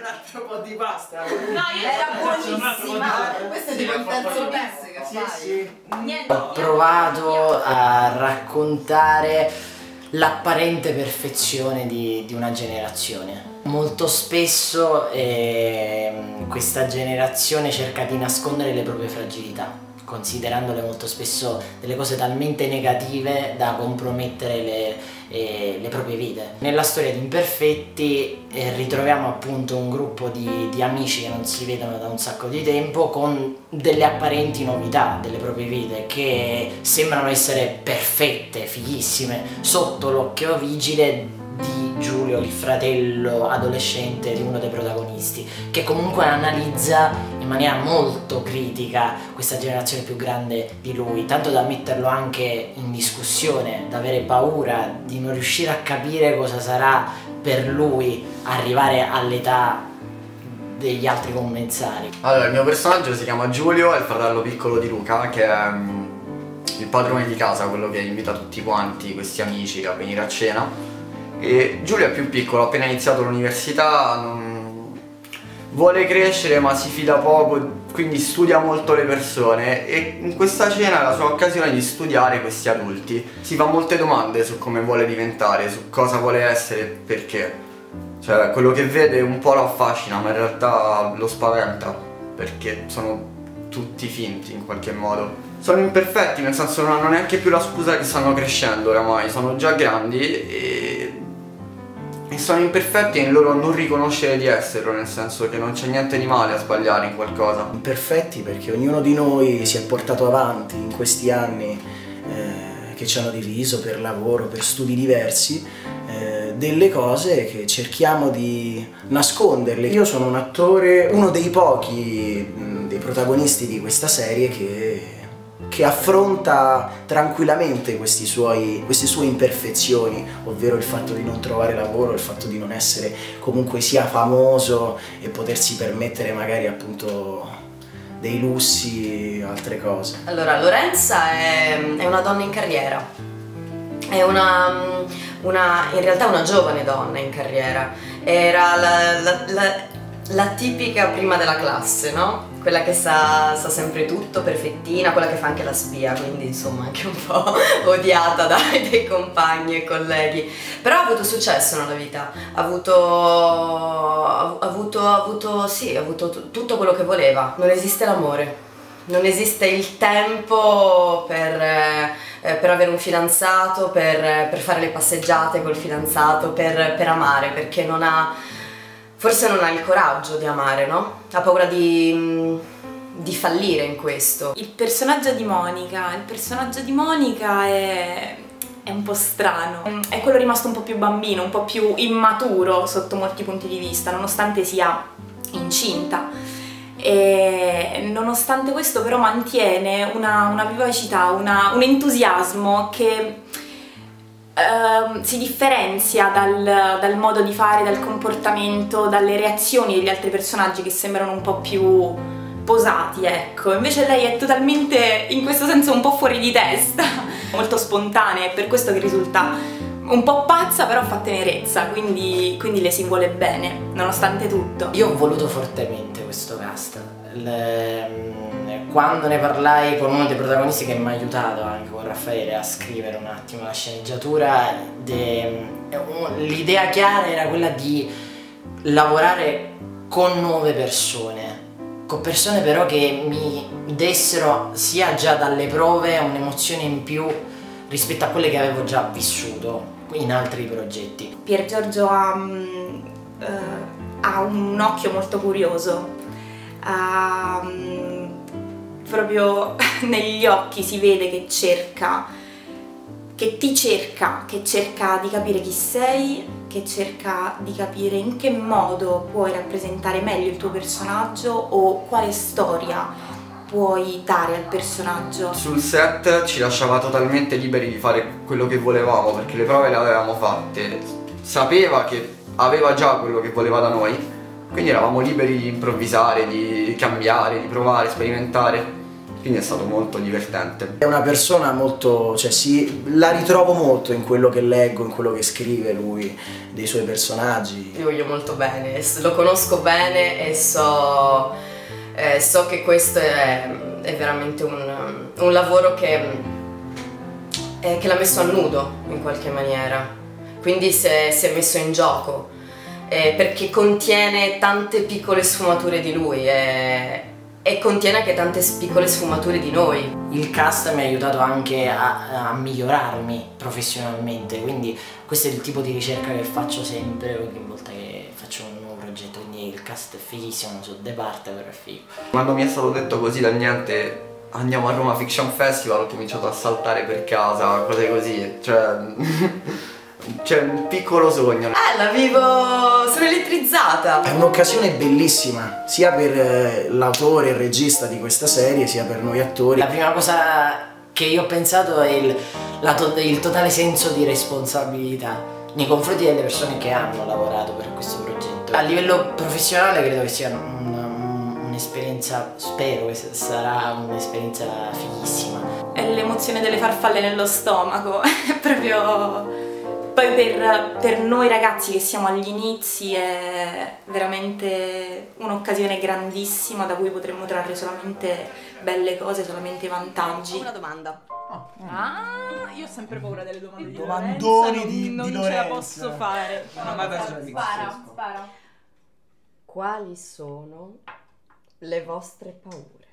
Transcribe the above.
un altro po' di pasta. No, era buonissima. Questo è tipo il terzo pezzo che fai. Niente. Ho provato a raccontare l'apparente perfezione di una generazione. Molto spesso questa generazione cerca di nascondere le proprie fragilità, considerandole molto spesso delle cose talmente negative da compromettere le proprie vite. Nella storia di Imperfetti ritroviamo appunto un gruppo di amici che non si vedono da un sacco di tempo con delle apparenti novità delle proprie vite che sembrano essere perfette, fighissime, sotto l'occhio vigile di Giulio, il fratello adolescente di uno dei protagonisti, che comunque analizza in maniera molto critica questa generazione più grande di lui, tanto da metterlo anche in discussione, da avere paura di non riuscire a capire cosa sarà per lui arrivare all'età degli altri commensali. Allora, il mio personaggio si chiama Giulio, è il fratello piccolo di Luca, che è il padrone di casa, quello che invita tutti quanti, questi amici, a venire a cena. E Giulio è più piccolo, ha appena iniziato l'università, vuole crescere ma si fida poco, quindi studia molto le persone, e in questa cena è la sua occasione di studiare questi adulti. Si fa molte domande su come vuole diventare, su cosa vuole essere e perché. Cioè, quello che vede un po' lo affascina, ma in realtà lo spaventa, perché sono tutti finti in qualche modo. Sono imperfetti, nel senso non hanno neanche più la scusa che stanno crescendo oramai, sono già grandi e sono imperfetti in loro non riconoscere di esserlo, nel senso che non c'è niente di male a sbagliare in qualcosa. Imperfetti perché ognuno di noi si è portato avanti in questi anni che ci hanno diviso per lavoro, per studi diversi, delle cose che cerchiamo di nasconderle. Io sono un attore, uno dei pochi dei protagonisti di questa serie che affronta tranquillamente queste sue imperfezioni, ovvero il fatto di non trovare lavoro, il fatto di non essere comunque sia famoso e potersi permettere magari appunto dei lussi, altre cose. Allora, Lorenza è una donna in carriera, è in realtà una giovane donna in carriera, era la tipica prima della classe, no? Quella che sa sempre tutto, perfettina, quella che fa anche la spia, quindi insomma anche un po' odiata dai compagni e colleghi. Però ha avuto successo nella vita, ha avuto tutto quello che voleva. Non esiste l'amore, non esiste il tempo per avere un fidanzato, per fare le passeggiate col fidanzato, per amare, perché forse non ha il coraggio di amare, no? Ha paura di fallire in questo. Il personaggio di Monica è un po' strano, è quello rimasto un po' più bambino, un po' più immaturo sotto molti punti di vista, nonostante sia incinta. E nonostante questo però mantiene una vivacità, un entusiasmo che si differenzia dal modo di fare, dal comportamento, dalle reazioni degli altri personaggi che sembrano un po' più posati, ecco. Invece lei è totalmente, in questo senso, un po' fuori di testa, molto spontanea, è per questo che risulta un po' pazza, però fa tenerezza, quindi le si vuole bene, nonostante tutto. Io ho voluto fortemente questo cast. Quando ne parlai con uno dei protagonisti che mi ha aiutato anche con Raffaele a scrivere un attimo la sceneggiatura, l'idea chiara era quella di lavorare con nuove persone, con persone però che mi dessero sia già dalle prove un'emozione in più rispetto a quelle che avevo già vissuto in altri progetti. Pier Giorgio ha un occhio molto curioso, proprio negli occhi si vede che cerca di capire chi sei, che cerca di capire in che modo puoi rappresentare meglio il tuo personaggio o quale storia puoi dare al personaggio. Sul set ci lasciava totalmente liberi di fare quello che volevamo, perché le prove le avevamo fatte, sapeva che aveva già quello che voleva da noi, quindi eravamo liberi di improvvisare, di cambiare, di provare, sperimentare. quindi è stato molto divertente. È una persona molto, cioè la ritrovo molto in quello che leggo, in quello che scrive lui, dei suoi personaggi. Io voglio molto bene, lo conosco bene e so che questo è veramente un lavoro che l'ha messo a nudo in qualche maniera, quindi si è messo in gioco, perché contiene tante piccole sfumature di lui e contiene anche tante piccole sfumature di noi. Il cast mi ha aiutato anche a migliorarmi professionalmente, quindi questo è il tipo di ricerca che faccio sempre ogni volta che faccio un nuovo progetto, quindi il cast è fighissimo, non so, de parte però è figo. Quando mi è stato detto così dal niente andiamo a Roma Fiction Festival, ho cominciato a saltare per casa, cose così, cioè c'è un piccolo sogno. La vivo, sono elettrizzata! È un'occasione bellissima, sia per l'autore e il regista di questa serie, sia per noi attori. La prima cosa che io ho pensato è il totale senso di responsabilità nei confronti delle persone che hanno lavorato per questo progetto. A livello professionale credo che sia un'esperienza, spero che sarà un'esperienza fighissima. È l'emozione delle farfalle nello stomaco, è proprio... Poi per noi ragazzi che siamo agli inizi è veramente un'occasione grandissima da cui potremmo trarre solamente belle cose, solamente vantaggi. Una domanda. Io ho sempre paura delle domande di Domandoni Lorenza, di non ce Lorenza. la posso fare. Spara. Quali sono le vostre paure?